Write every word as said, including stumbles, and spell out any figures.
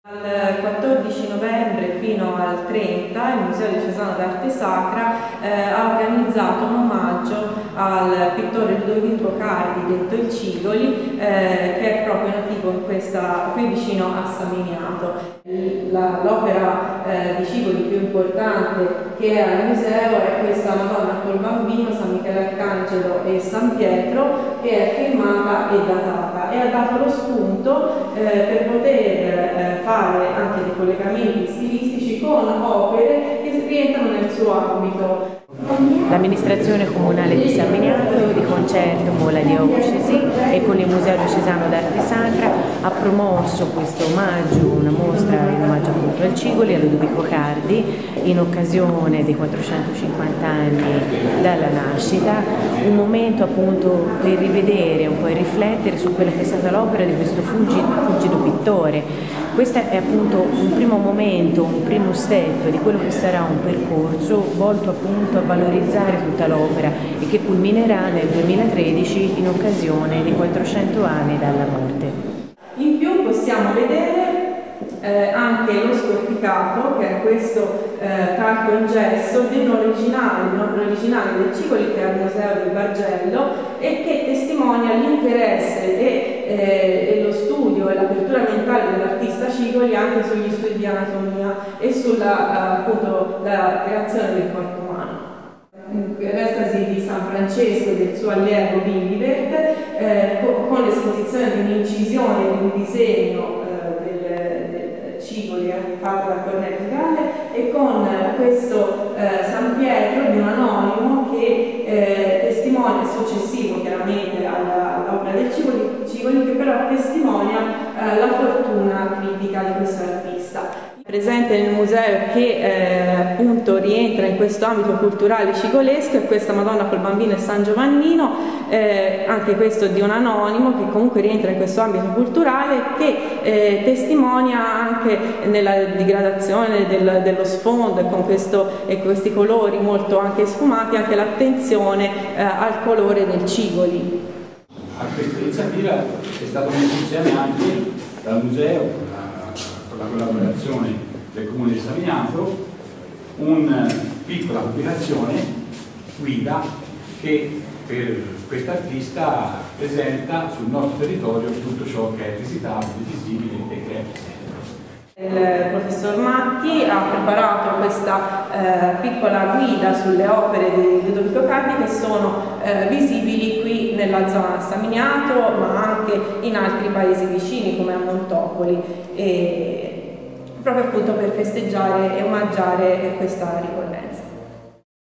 Dal quattordici novembre fino al trenta il Museo Diocesano d'Arte Sacra eh, ha organizzato un omaggio al pittore Ludovico Cardi, detto il Cigoli, eh, che è proprio nativo in questa, qui vicino a San Miniato. L'opera eh, di Cigoli più importante che è al museo è questa Madonna col Bambino, San Michele Arcangelo e San Pietro, che è firmata e datata, e ha dato lo spunto eh, per poter eh, fare anche dei collegamenti stilistici con opere che rientrano nel suo ambito. L'amministrazione comunale di San Miniato, di concerto con la Diocesi e con il Museo Diocesano d'Arte Sacra, ha promosso questo omaggio, una mostra in omaggio appunto al Cigoli, a Ludovico Cardi, in occasione dei quattrocentocinquanta anni dalla nascita, un momento appunto per rivedere, un po' e riflettere su quella che è stata l'opera di questo fulgido, fulgido pittore. Questo è appunto un primo momento, un primo step di quello che sarà un percorso volto appunto a valorizzare tutta l'opera e che culminerà nel duemilatredici in occasione dei quattrocento anni dalla morte. In più possiamo vedere eh, anche lo scorticato, che è questo eh, calco in gesso dell'originale, l'originale del Cigoli, che è al Museo del Bargello, e che testimonia l'interesse e, eh, e lo studio e l'apertura mentale dell'artista Cigoli anche sugli studi di anatomia e sulla appunto, la creazione del corpo umano. L'estasi di San Francesco e del suo allievo Willibert, eh, con, con l'esposizione di un'incisione di un disegno eh, del, del Cigoli fatto da Cornelio Galle, e con eh, questo eh, San Pietro di un anonimo che eh, testimonia, successivo chiaramente all'opera del Cigoli, Cigoli, che però testimonia eh, la fortuna critica di questo artista. Presente nel museo, che eh, appunto rientra in questo ambito culturale cigolesco, è questa Madonna col Bambino e San Giovannino, eh, anche questo di un anonimo che comunque rientra in questo ambito culturale, che eh, testimonia anche nella digradazione del, dello sfondo e con questo, e questi colori molto anche sfumati, anche l'attenzione eh, al colore del Cigoli. A questa iniziativa è stato messo insieme anche dal museo, con la collaborazione del Comune di San Miniato, una piccola pubblicazione guida che per quest'artista presenta sul nostro territorio tutto ciò che è visitabile, visibile e che è presente. Il professor Macchi ha preparato questa eh, piccola guida sulle opere di Ludovico Cardi, che sono eh, visibili qui nella zona San Miniato, ma anche in altri paesi vicini come a Montopoli, e proprio appunto per festeggiare e omaggiare questa ricorrenza.